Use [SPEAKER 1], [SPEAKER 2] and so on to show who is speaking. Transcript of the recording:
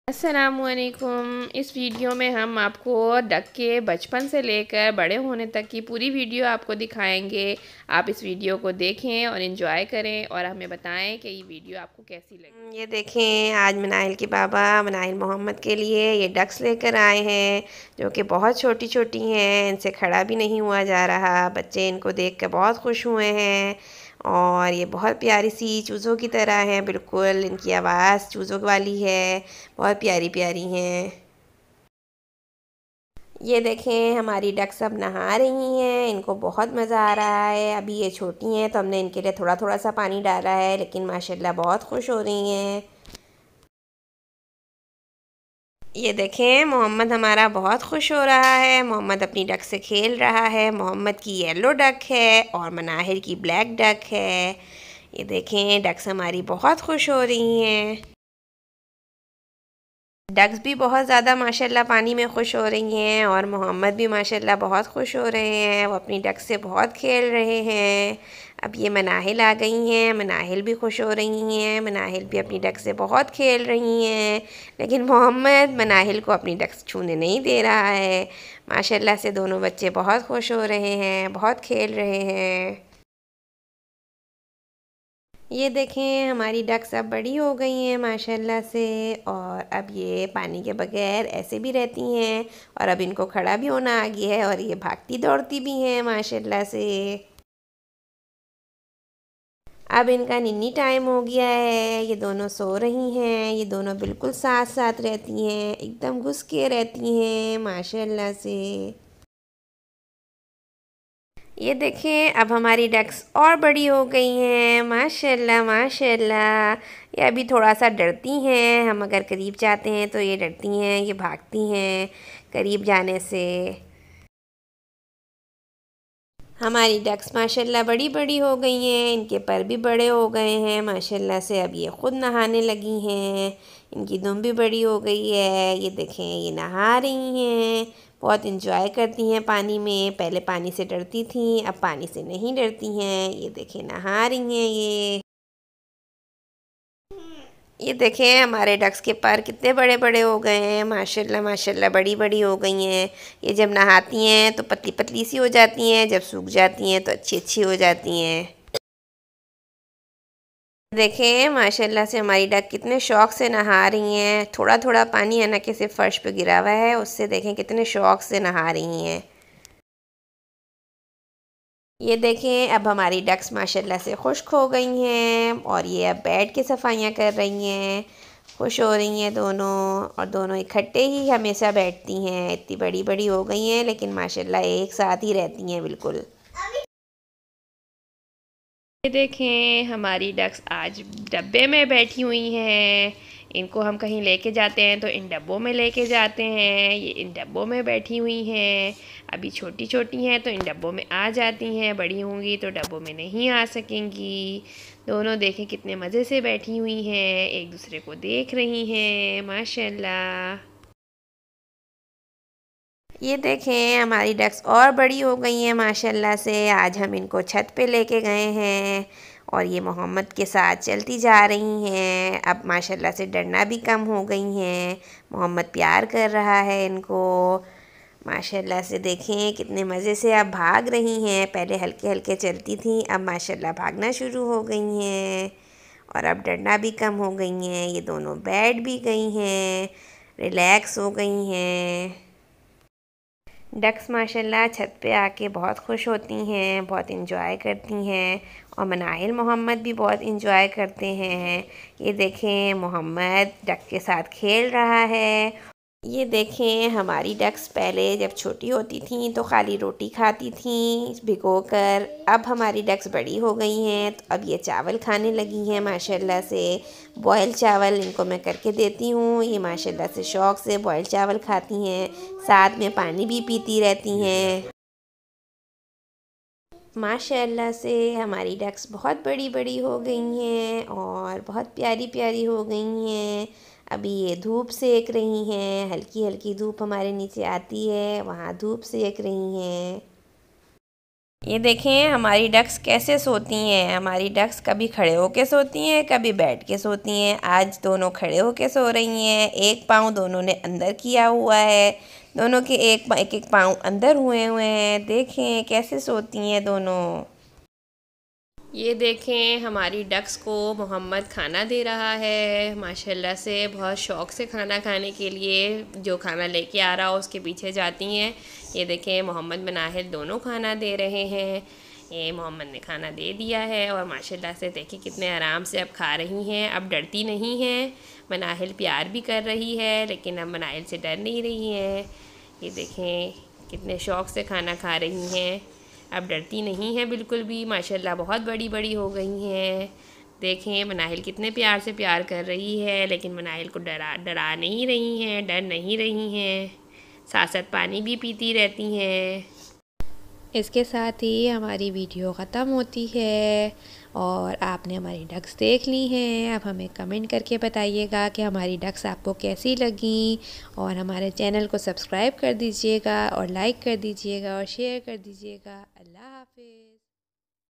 [SPEAKER 1] अस्सलामुअलैकुम। इस वीडियो में हम आपको डक के बचपन से लेकर बड़े होने तक की पूरी वीडियो आपको दिखाएंगे। आप इस वीडियो को देखें और इन्जॉय करें और हमें बताएं कि ये वीडियो आपको कैसी लगी।
[SPEAKER 2] ये देखें, आज मनाइल के बाबा मनाइल मोहम्मद के लिए ये डक्स लेकर आए हैं जो कि बहुत छोटी छोटी हैं। इनसे खड़ा भी नहीं हुआ जा रहा। बच्चे इनको देख कर बहुत खुश हुए हैं और ये बहुत प्यारी सी चूज़ों की तरह हैं। बिल्कुल इनकी आवाज़ चूज़ों वाली है, बहुत प्यारी प्यारी हैं। ये देखें, हमारी डक सब नहा रही हैं। इनको बहुत मज़ा आ रहा है। अभी ये छोटी हैं तो हमने इनके लिए थोड़ा थोड़ा सा पानी डाला है, लेकिन माशाल्लाह बहुत खुश हो रही हैं। ये देखें, मोहम्मद हमारा बहुत खुश हो रहा है। मोहम्मद अपनी डक से खेल रहा है। मोहम्मद की येलो डक है और मनाहिर की ब्लैक डक है। ये देखें, डक्स हमारी बहुत खुश हो रही हैं। डक्स भी बहुत ज़्यादा माशाल्लाह पानी में खुश हो रही हैं और मोहम्मद भी माशाल्लाह बहुत खुश हो रहे हैं। वो अपनी डक से बहुत खेल रहे हैं। अब ये मनाहिल आ गई हैं। मनाहिल भी खुश हो रही हैं। मनाहिल भी अपनी डक से बहुत खेल रही हैं, लेकिन मोहम्मद मनाहिल को अपनी डक छूने नहीं दे रहा है। माशाल्लाह से दोनों बच्चे बहुत खुश हो रहे हैं, बहुत खेल रहे हैं। ये देखें, हमारी डक्स अब बड़ी हो गई हैं माशाल्लाह से, और अब ये पानी के बगैर ऐसे भी रहती हैं और अब इनको खड़ा भी होना आ गया है और ये भागती दौड़ती भी हैं माशाल्लाह से। अब इनका निन्नी टाइम हो गया है। ये दोनों सो रही हैं। ये दोनों बिल्कुल साथ साथ रहती हैं, एकदम घुस के रहती हैं माशाल्लाह से। ये देखें, अब हमारी डक्स और बड़ी हो गई हैं माशाल्लाह माशाल्लाह। ये अभी थोड़ा सा डरती हैं। हम अगर करीब जाते हैं तो ये डरती हैं, ये भागती हैं करीब जाने से। हमारी डक्स माशाल्लाह बड़ी बड़ी हो गई हैं। इनके पर भी बड़े हो गए हैं माशाल्लाह से। अब ये ख़ुद नहाने लगी हैं। इनकी दुम भी बड़ी हो गई है। ये देखें, ये नहा रही हैं, बहुत इंजॉय करती हैं पानी में। पहले पानी से डरती थी, अब पानी से नहीं डरती हैं। ये देखें, नहा रही हैं ये देखें, हमारे डक्स के पर कितने बड़े बड़े हो गए हैं माशाल्लाह माशाल्लाह, बड़ी बड़ी हो गई हैं। ये जब नहाती हैं तो पतली पतली सी हो जाती हैं, जब सूख जाती हैं तो अच्छी अच्छी हो जाती हैं। देखें, माशाल्लाह से हमारी डक कितने शौक़ से नहा रही हैं। थोड़ा थोड़ा पानी है ना कि सिर्फ फर्श पे गिरा हुआ है, उससे देखें कितने शौक़ से नहा रही हैं। ये देखें, अब हमारी डक्स माशाल्लाह से खुश्क हो गई हैं और ये अब बैठ के सफाइयाँ कर रही हैं। खुश हो रही हैं दोनों, और दोनों इकट्ठे ही हमेशा बैठती हैं। इतनी बड़ी बड़ी हो गई हैं लेकिन माशाल्लाह एक साथ ही रहती हैं बिल्कुल।
[SPEAKER 1] ये देखें, हमारी डक्स आज डब्बे में बैठी हुई हैं। इनको हम कहीं लेके जाते हैं तो इन डब्बों में लेके जाते हैं। ये इन डब्बों में बैठी हुई हैं। अभी छोटी छोटी हैं तो इन डब्बों में आ जाती हैं, बड़ी होंगी तो डब्बों में नहीं आ सकेंगी। दोनों देखें कितने मज़े से बैठी हुई हैं, एक दूसरे को देख रही हैं माशाल्लाह।
[SPEAKER 2] ये देखें, हमारी डक्स और बड़ी हो गई हैं माशाल्लाह से। आज हम इनको छत पे लेके गए हैं और ये मोहम्मद के साथ चलती जा रही हैं। अब माशाल्लाह से डरना भी कम हो गई हैं। मोहम्मद प्यार कर रहा है इनको। माशाल्लाह से देखें कितने मज़े से अब भाग रही हैं। पहले हल्के हल्के चलती थी, अब माशाल्लाह भागना शुरू हो गई हैं और अब डरना भी कम हो गई हैं। ये दोनों बैठ भी गई हैं, रिलैक्स हो गई हैं। डक्स माशाल्लाह छत पे आके बहुत खुश होती हैं, बहुत इंजॉय करती हैं और मनाहिल मोहम्मद भी बहुत इंजॉय करते हैं। ये देखें, मोहम्मद डक के साथ खेल रहा है। ये देखें, हमारी डक्स पहले जब छोटी होती थी तो खाली रोटी खाती थी भिगोकर। अब हमारी डक्स बड़ी हो गई हैं तो अब ये चावल खाने लगी हैं माशाल्लाह से। बॉयल चावल इनको मैं करके देती हूँ। ये माशाल्लाह से शौक़ से बॉयल चावल खाती हैं, साथ में पानी भी पीती रहती हैं। माशाल्लाह से हमारी डक्स बहुत बड़ी बड़ी हो गई हैं और बहुत प्यारी प्यारी हो गई हैं। अभी ये धूप सेक रही हैं, हल्की हल्की धूप हमारे नीचे आती है, वहाँ धूप सेक रही हैं। ये देखें हमारी डक्स कैसे सोती हैं। हमारी डक्स कभी खड़े होके सोती हैं, कभी बैठ के सोती हैं। आज दोनों खड़े होके सो रही हैं। एक पाँव दोनों ने अंदर किया हुआ है। दोनों के एक एक पाँव अंदर हुए हुए हैं। देखें कैसे सोती हैं दोनों।
[SPEAKER 1] ये देखें हमारी डक्स को मोहम्मद खाना दे रहा है। माशाल्लाह से बहुत शौक़ से खाना खाने के लिए जो खाना लेके आ रहा हो उसके पीछे जाती हैं। ये देखें मोहम्मद मनाहिल दोनों खाना दे रहे हैं। ये मोहम्मद ने खाना दे दिया है और माशाल्लाह से देखिए कितने आराम से अब खा रही हैं। अब डरती नहीं हैं। मनाहिल प्यार भी कर रही है लेकिन अब मनाहिल से डर नहीं रही हैं। ये देखें कितने शौक़ से खाना खा रही हैं। अब डरती नहीं है बिल्कुल भी। माशाल्लाह बहुत बड़ी बड़ी हो गई हैं। देखें मनाहिल कितने प्यार से प्यार कर रही है लेकिन मनाहिल को डरा नहीं रही हैं, डर नहीं रही हैं। साथ साथ पानी भी पीती रहती हैं।
[SPEAKER 2] इसके साथ ही हमारी वीडियो ख़त्म होती है और आपने हमारी डक्स देख ली हैं। अब हमें कमेंट करके बताइएगा कि हमारी डक्स आपको कैसी लगी और हमारे चैनल को सब्सक्राइब कर दीजिएगा और लाइक कर दीजिएगा और शेयर कर दीजिएगा। अल्लाह हाफ़िज़।